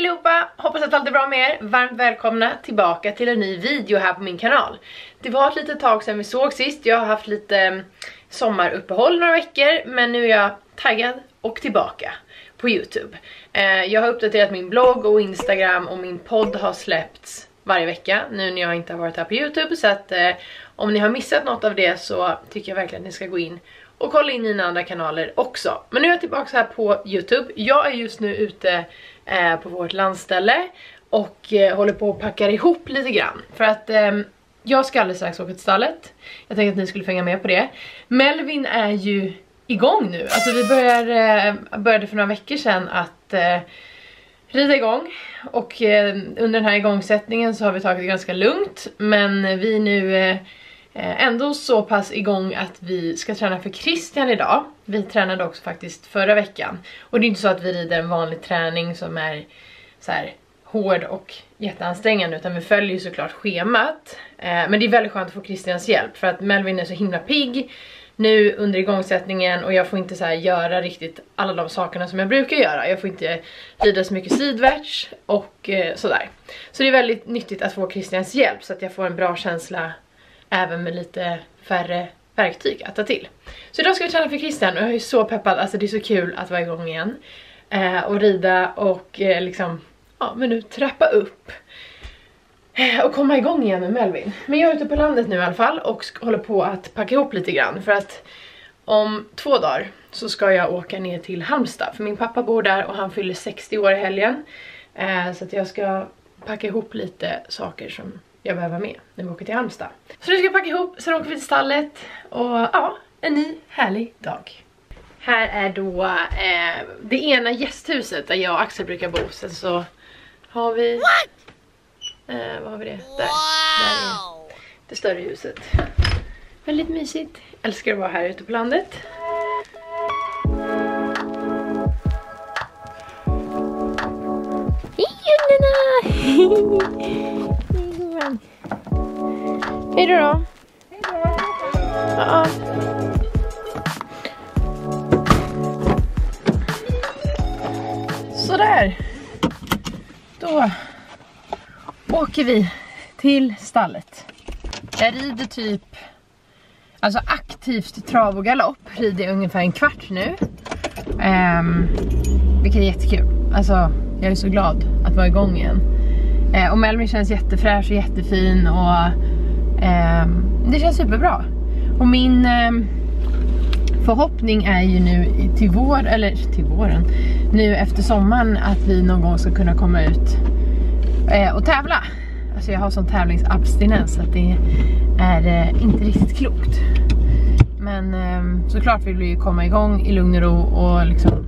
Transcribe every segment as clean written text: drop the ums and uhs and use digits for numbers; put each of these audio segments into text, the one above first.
allihopa, hoppas att allt är bra med er. Varmt välkomna tillbaka till en ny video här på min kanal. Det var ett litet tag sedan vi såg sist. Jag har haft lite sommaruppehåll några veckor, men nu är jag taggad och tillbaka på YouTube. Jag har uppdaterat min blogg och Instagram och min podd har släppts varje vecka nu när jag inte har varit här på YouTube. Så att om ni har missat något av det så tycker jag verkligen att ni ska gå in och kolla in mina andra kanaler också. Men nu är jag tillbaka här på YouTube. Jag är just nu ute på vårt landställe och håller på att packa ihop lite grann. För att jag ska alldeles strax åka till stallet. Jag tänkte att ni skulle fänga med på det. Melvin är ju igång nu. Alltså vi började för några veckor sedan att rida igång. Och under den här igångsättningen så har vi tagit det ganska lugnt. Men vi är nu ändå så pass igång att vi ska träna för Christian idag. Vi tränade också faktiskt förra veckan. Och det är inte så att vi rider en vanlig träning som är så här hård och jätteansträngande, utan vi följer ju såklart schemat. Men det är väldigt skönt att få Christians hjälp för att Melvin är så himla pigg nu under igångsättningen och jag får inte så här göra riktigt alla de sakerna som jag brukar göra. Jag får inte rida så mycket sidvärts och sådär. Så det är väldigt nyttigt att få Christians hjälp så att jag får en bra känsla även med lite färre verktyg att ta till. Så idag ska vi träna för Christian och jag är så peppad. Alltså det är så kul att vara igång igen och rida och liksom, ja men nu trappa upp och komma igång igen med Melvin. Men jag är ute på landet nu i alla fall och håller på att packa ihop lite grann. För att om 2 dagar så ska jag åka ner till Halmstad. För min pappa bor där och han fyller 60 år i helgen. Så att jag ska packa ihop lite saker som jag behöver med när vi åker till Halmstad. Så nu ska jag packa ihop, sen åker vi till stallet. Och ja, en ny härlig dag. Här är då det ena gästhuset där jag och Axel brukar bo. Sen så har vi... vad har vi det? Där är det större huset. Väldigt mysigt. Älskar att vara här ute på landet. Hej ungarna! Hej då. Ja. Sådär. Då åker vi till stallet. Jag rider typ, alltså aktivt trav och galopp rider jag ungefär en kvart nu. Vilket är jättekul. Alltså jag är så glad att vara igång igen. Och Melvin känns jättefräsch och jättefin och det känns superbra. Och min förhoppning är ju nu till våren, nu efter sommaren att vi någon gång ska kunna komma ut och tävla. Alltså jag har sån tävlingsabstinens att det är inte riktigt klokt. Men såklart vill vi ju komma igång i lugn och ro och liksom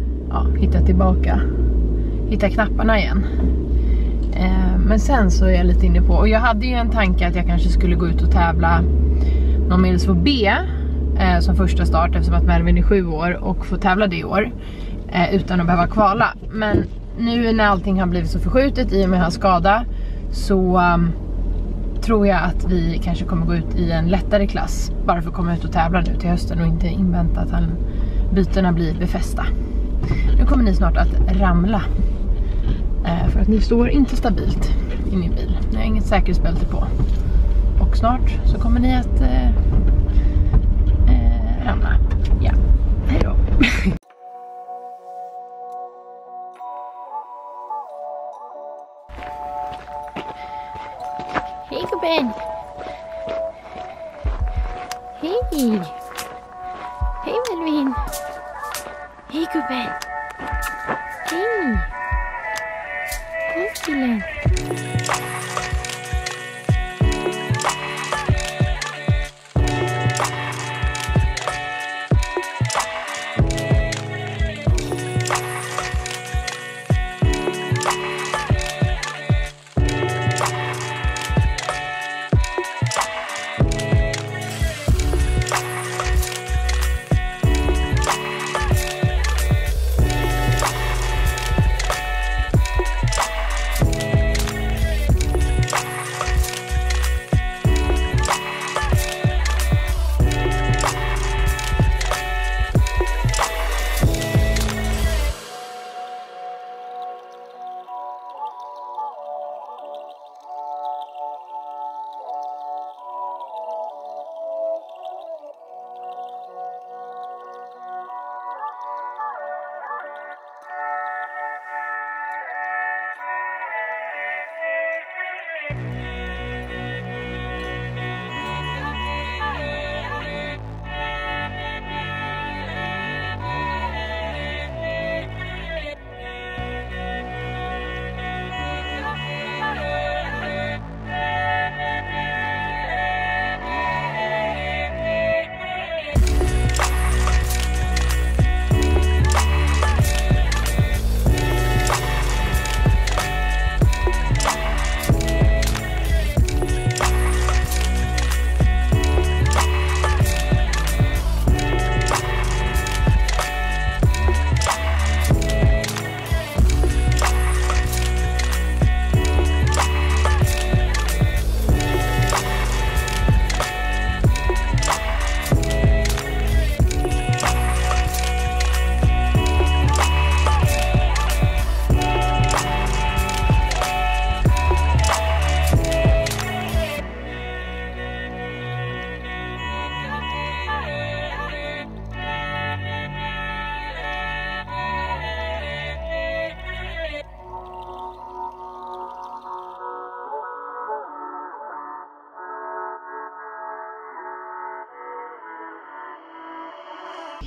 hitta knapparna igen. Men sen så är jag lite inne på, och jag hade ju en tanke att jag kanske skulle gå ut och tävla någon medelsvår B som första start eftersom att Melvin är 7 år och får tävla det i år utan att behöva kvala. Men nu när allting har blivit så förskjutet i och med hans skada så tror jag att vi kanske kommer gå ut i en lättare klass bara för att komma ut och tävla nu till hösten och inte invänta att bytena blir befästa. Nu kommer ni snart att ramla för att ni står inte stabilt i min bil. Ni har inget säkerhetsbälte på. Och snart så kommer ni att ramla. Ja, hej då. Hej gubben! Hej! Hej Melvin! Hej gubben! Hej! Hej killen!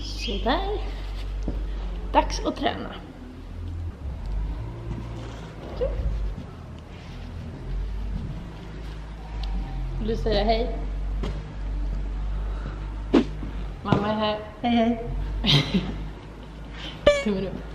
Sådär. Dags att träna. Vill du säga hej? Mamma är här. Hej hej. Tummen upp.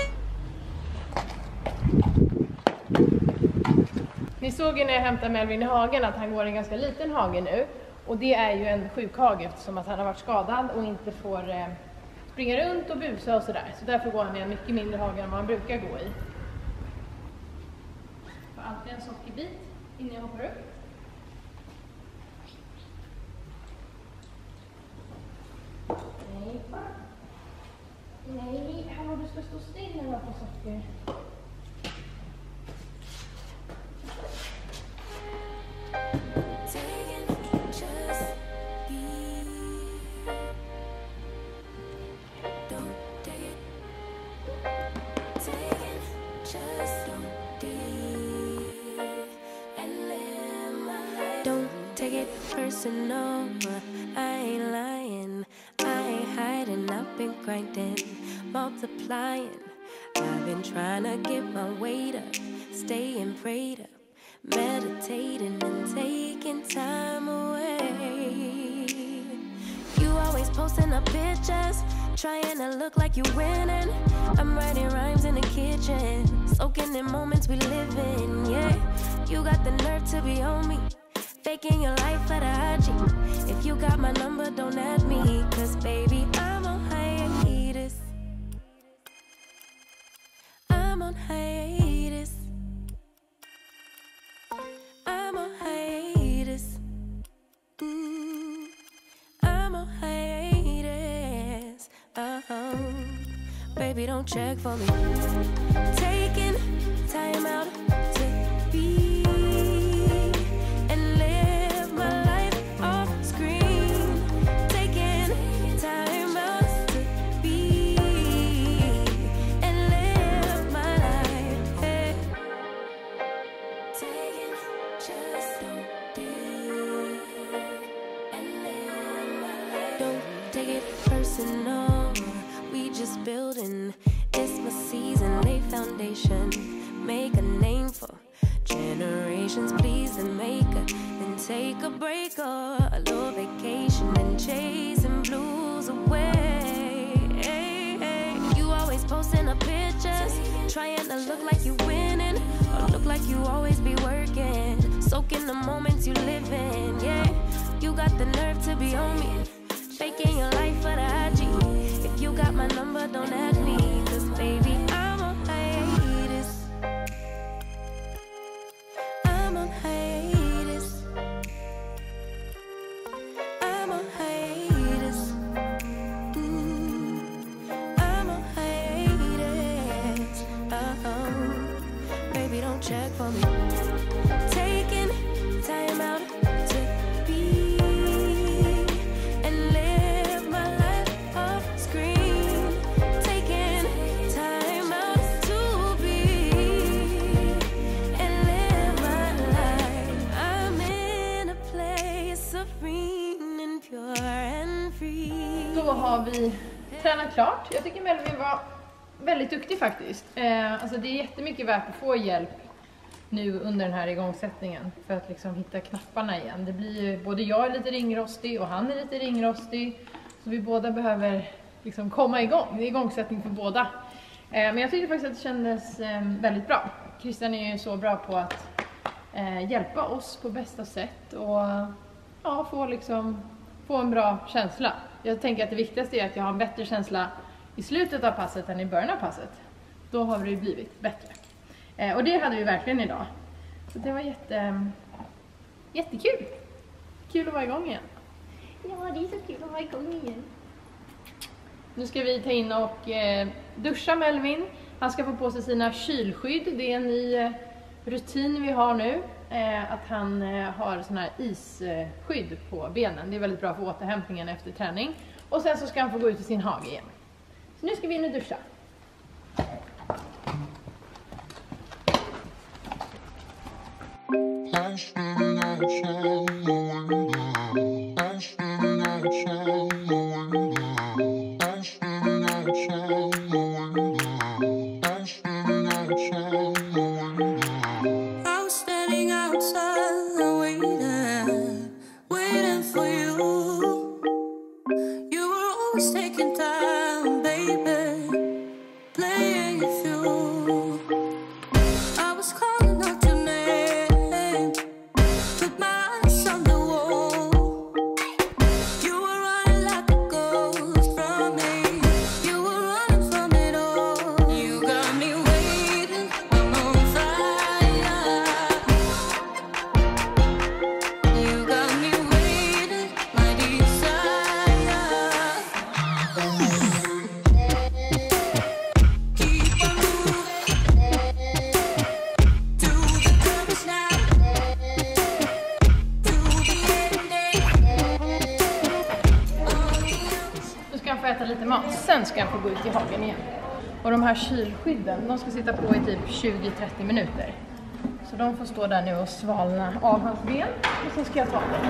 Ni såg ju när jag hämtade Melvin i hagen att han går i en ganska liten hage nu. Och det är ju en sjukhage eftersom att han har varit skadad och inte får springa runt och busa och sådär. Så därför går han i en mycket mindre hage än vad han brukar gå i. Jag får alltid en sockerbit innan jag hoppar upp. Nej, hallå, du ska stå still när du har på socker. Don't take it personal, I ain't lying, I ain't hiding, I've been grinding, multiplying. I've been trying to get my weight up, staying prayed up, meditating and taking time away. You always posting up pictures, trying to look like you winning. I'm writing rhymes in the kitchen, soaking in moments we live in, yeah. You got the nerve to be on me, faking your life for the IG. If you got my number, don't add me, cause baby, I'm on hiatus. I'm on hiatus. I'm on hiatus. I'm on hiatus. Baby, don't check for me. Taking time out to be and live my life off screen. Taking time out to be and live my life. Hey. Taking just don't be and live my life. Don't take it personal. We just building. It's my season, lay foundation. Make a name for generations, please, and make a then take a break or a little vacation and chasing blues away. Hey, hey. You always posting up pictures, trying to look like you winning or look like you always be working, soaking the moments you live in. Yeah, you got the nerve to be on me, faking your life for the IG. If you got my number, don't add me, cause baby, I'm on hiatus. I'm on hiatus. I'm on hiatus. I'm on hiatus. Baby, don't check for me. Taking time out to be and live my life off screen. Taking time out to be and live my life. I'm in a place serene and pure and free. Då har vi tränat klart. Jag tycker Melvin var väldigt duktig faktiskt. Alltså det är jättemycket värt att få hjälp nu under den här igångsättningen för att liksom hitta knapparna igen. Det blir ju, både jag är lite ringrostig och han är lite ringrostig. Så vi båda behöver liksom komma igång. Det är igångsättning för båda. Men jag tyckte faktiskt att det kändes väldigt bra. Christian är ju så bra på att hjälpa oss på bästa sätt och ja, få en bra känsla. Jag tänker att det viktigaste är att jag har en bättre känsla i slutet av passet än i början av passet. Då har det ju blivit bättre. Och det hade vi verkligen idag. Så det var jättekul. Kul att vara igång igen. Ja, det är så kul att vara igång igen. Nu ska vi ta in och duscha Melvin. Han ska få på sig sina kylskydd. Det är en ny rutin vi har nu. Att han har sån här isskydd på benen. Det är väldigt bra för återhämtningen efter träning. Och sen så ska han få gå ut i sin hage igen. Så nu ska vi in och duscha. I'm spinning outside, going down. I'm spinning outside, going down. I'm I was standing outside waiting for you. You were always taking time, baby, playing your field. I was calling out your name, put my eyes on the wall. You were running like a ghost from me. You were running from it all. You got me waiting, I'm on fire. You got me waiting, my desire. Keep on moving to the purpose now, to the ending. Nu ska han få äta lite mat, sen ska han få gå ut i hagen igen. Och de här kylskydden, de ska sitta på i typ 20-30 minuter. Så de får stå där nu och svalna av hans ben. Och sen ska jag ta det.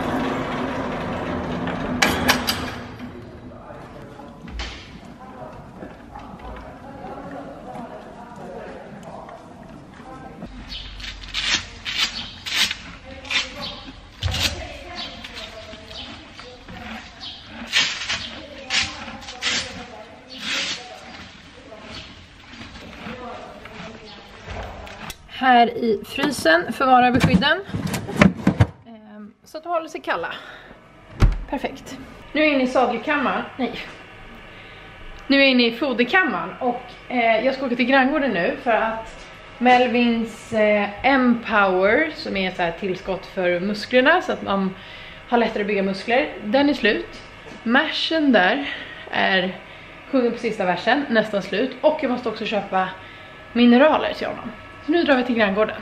Här i frysen förvarar vi skydden så att de håller sig kalla. Perfekt. Nu är jag inne i sadelkammaren. Nej. Nu är jag inne i foderkammaren och jag ska åka till granngården nu för att Melvins Empower, som är ett så här tillskott för musklerna så att man har lättare att bygga muskler, den är slut. Mashen där är sjungen på sista versen, nästan slut, och jag måste också köpa mineraler till honom. Så nu drar vi till granngården.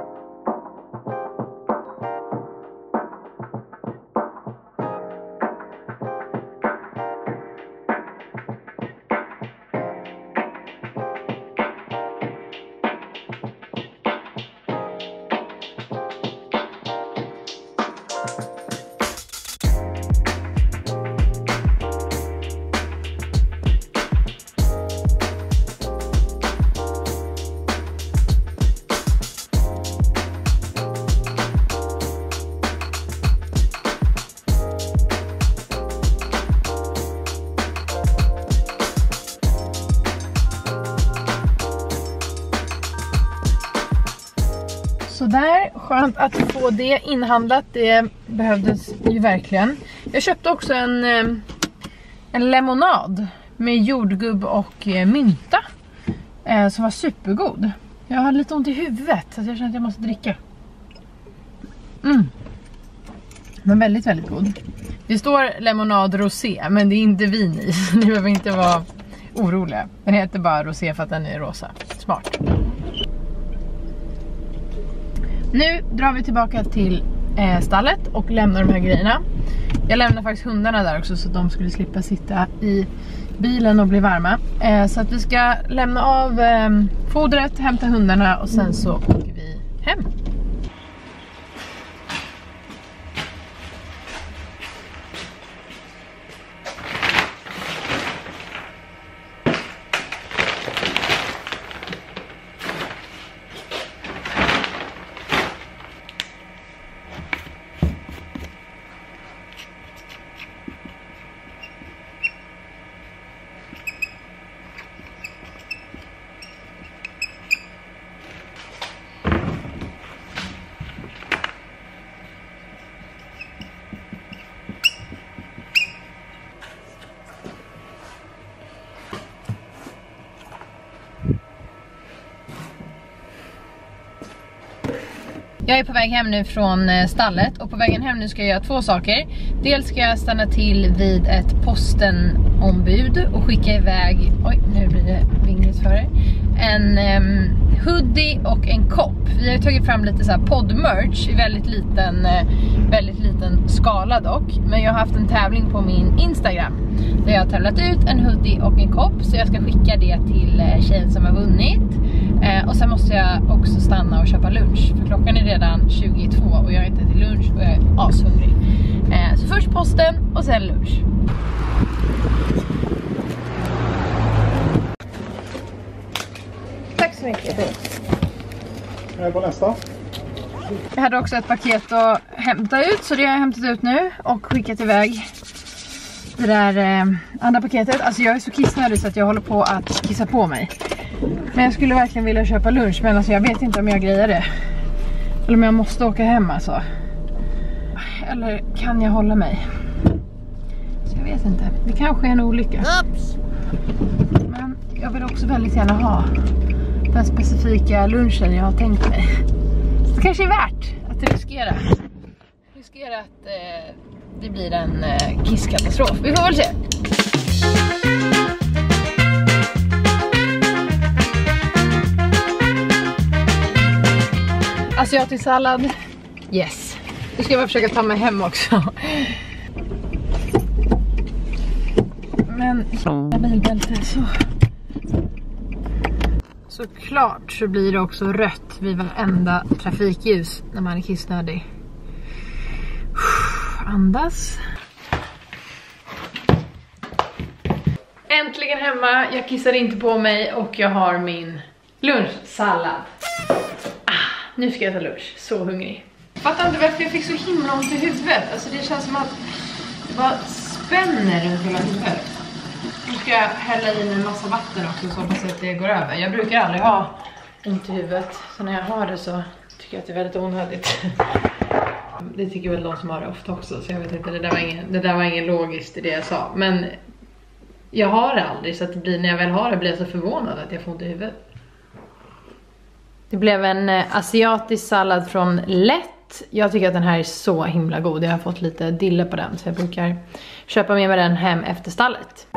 Så där, skönt att få det inhandlat, det behövdes ju verkligen. Jag köpte också en lemonad med jordgubb och mynta som var supergod. Jag har lite ont i huvudet så jag känner att jag måste dricka. Men väldigt, väldigt god. Det står lemonad rosé, men det är inte vin i, så ni behöver inte vara oroliga. Den heter bara rosé för att den är rosa. Smart. Nu drar vi tillbaka till stallet och lämnar de här grejerna. Jag lämnar faktiskt hundarna där också så att de skulle slippa sitta i bilen och bli varma. Så att vi ska lämna av fodret, hämta hundarna och sen så åker vi hem. Jag är på väg hem nu från stallet och på vägen hem nu ska jag göra två saker. Dels ska jag stanna till vid ett postenombud och skicka iväg, oj nu blir det vingligt för er, en hoodie och en kopp. Vi har ju tagit fram lite så här poddmerch i väldigt liten skala dock. Men jag har haft en tävling på min Instagram där jag har tävlat ut en hoodie och en kopp. Så jag ska skicka det till tjejen som har vunnit. Och sen måste jag också stanna och köpa lunch. För klockan är redan 22 och jag är inte till lunch och jag är ashungrig. Så först posten och sen lunch. Tack så mycket. På nästa. Jag hade också ett paket att hämta ut, så det har jag hämtat ut nu och skickat iväg det där andra paketet. Alltså jag är så kissnödig så att jag håller på att kissa på mig. Men jag skulle verkligen vilja köpa lunch, men alltså jag vet inte om jag grejer det. Eller om jag måste åka hem alltså. Eller kan jag hålla mig? Så jag vet inte. Det kanske är en olycka. Men jag vill också väldigt gärna ha den specifika lunchen jag har tänkt mig. Så det kanske är värt att riskera att det blir en kisskatastrof. Vi får väl se. Asiatisk sallad. Yes. Nu ska jag försöka ta mig hem också. Men bilbälte så. Såklart så blir det också rött vid varenda trafikljus när man är kissnödig. Andas. Äntligen hemma. Jag kissar inte på mig och jag har min lunchsallad. Nu ska jag ta lunch. Så hungrig. Jag fattar inte varför jag fick så himla ont i huvudet. Alltså det känns som att det bara spänner runt hela huvudet. Nu ska jag hälla i en massa vatten också så hoppas att det går över. Jag brukar aldrig ha ont i huvudet. Så när jag har det så tycker jag att det är väldigt onödigt. Det tycker väl de som har det ofta också. Så jag vet inte, det där var ingen logiskt i det jag sa. Men jag har det aldrig. Så att det blir, när jag väl har det blir jag så förvånad att jag får ont i huvudet. Det blev en asiatisk sallad från Lätt. Jag tycker att den här är så himla god. Jag har fått lite dille på den. Så jag brukar köpa med mig den hem efter stallet.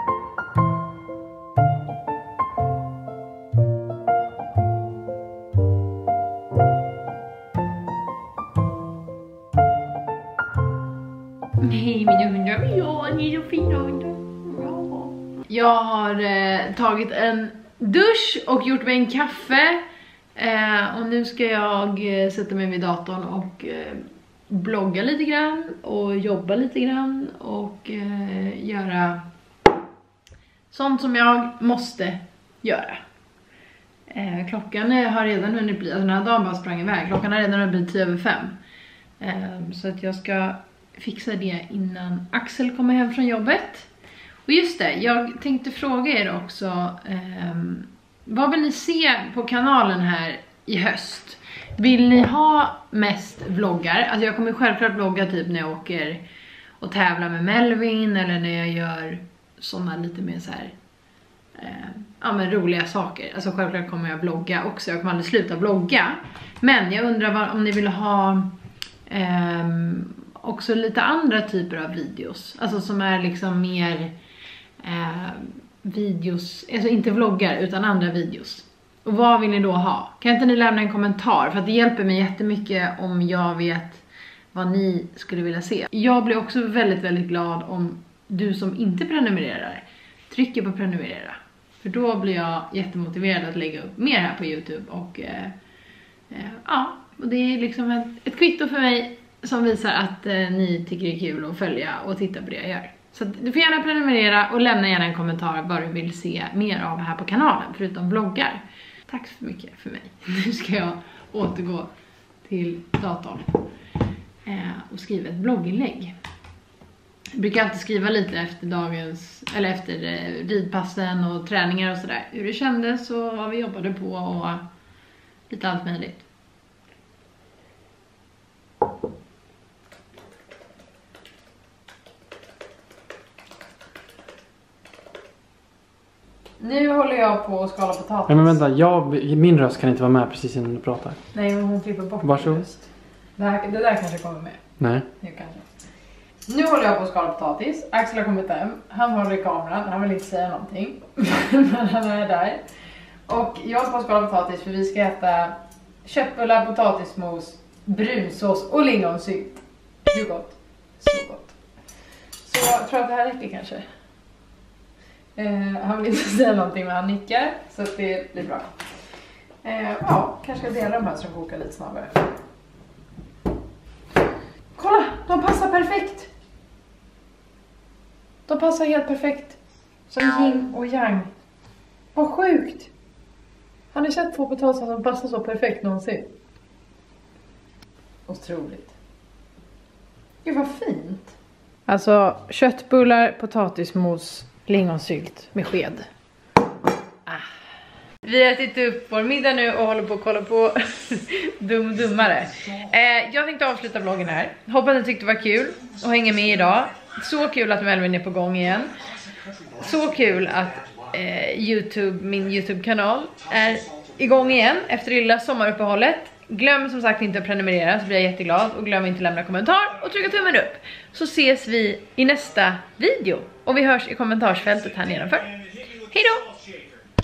Nej, mina hundar. Ja, ni är så fina hundar. Ja. Jag har tagit en dusch och gjort mig en kaffe. Och nu ska jag sätta mig vid datorn och blogga lite grann. Och jobba lite grann. Och göra sånt som jag måste göra. Klockan har redan hunnit bli, alltså den här dagen bara sprang iväg. Klockan har redan blivit 10:05. Så att jag ska fixa det innan Axel kommer hem från jobbet. Och just det, jag tänkte fråga er också. Vad vill ni se på kanalen här i höst? Vill ni ha mest vloggar? Alltså jag kommer självklart vlogga typ när jag åker och tävlar med Melvin. Eller när jag gör sådana lite mer så här men roliga saker. Alltså självklart kommer jag vlogga också. Jag kommer aldrig sluta vlogga. Men jag undrar om ni vill ha också lite andra typer av videos. Alltså som är liksom mer videos, alltså inte vloggar utan andra videos. Och vad vill ni då ha? Kan inte ni lämna en kommentar? För att det hjälper mig jättemycket om jag vet vad ni skulle vilja se. Jag blir också väldigt, väldigt glad om du som inte prenumererar trycker på prenumerera. För då blir jag jättemotiverad att lägga upp mer här på YouTube. Och och det är liksom ett kvitto för mig som visar att ni tycker det är kul att följa och titta på det jag gör. Så du får gärna prenumerera och lämna gärna en kommentar vad du vill se mer av här på kanalen, förutom vloggar. Tack så mycket för mig. Nu ska jag återgå till datorn och skriva ett blogginlägg. Jag brukar alltid skriva lite efter efter ridpassen och träningar och sådär. Hur det kändes och vad vi jobbade på och lite allt möjligt. Nu håller jag på att skala potatis. Nej men vänta, min röst kan inte vara med precis innan du pratar. Nej, men hon klipper bort Varsågod. röst. Det där kanske kommer med. Nej. Nu kanske. Nu håller jag på att skala potatis. Axel har kommit hem. Han håller i kameran. Han vill inte säga någonting. Men han är där. Och jag håller på att skala potatis för vi ska äta köttbullar, potatismos, brunsås och lingonsylt. Hur gott? Så gott. Så jag tror att det här räcker kanske. Han vill inte säga någonting men han nickar. Så att det blir bra. Kanske ska dela de här som kokar lite snabbare. Kolla, de passar perfekt. De passar helt perfekt. Som yin och yang. Vad sjukt. Har ni sett två potatisar som passar så perfekt någonsin? Otroligt. Gud vad fint. Alltså köttbullar, potatismos, lingonsylt med sked. Vi har ätit upp vår middag nu och håller på att kolla på dummare. Jag tänkte avsluta vloggen här. Hoppas att ni tyckte det var kul att hänga med idag. Så kul att Melvin är på gång igen. Så kul att min YouTube-kanal är igång igen efter lilla sommaruppehållet. Glöm som sagt inte att prenumerera så blir jag jätteglad. Och glöm inte att lämna kommentar och trycka tummen upp. Så ses vi i nästa video. Och vi hörs i kommentarsfältet här nedanför. Hej då!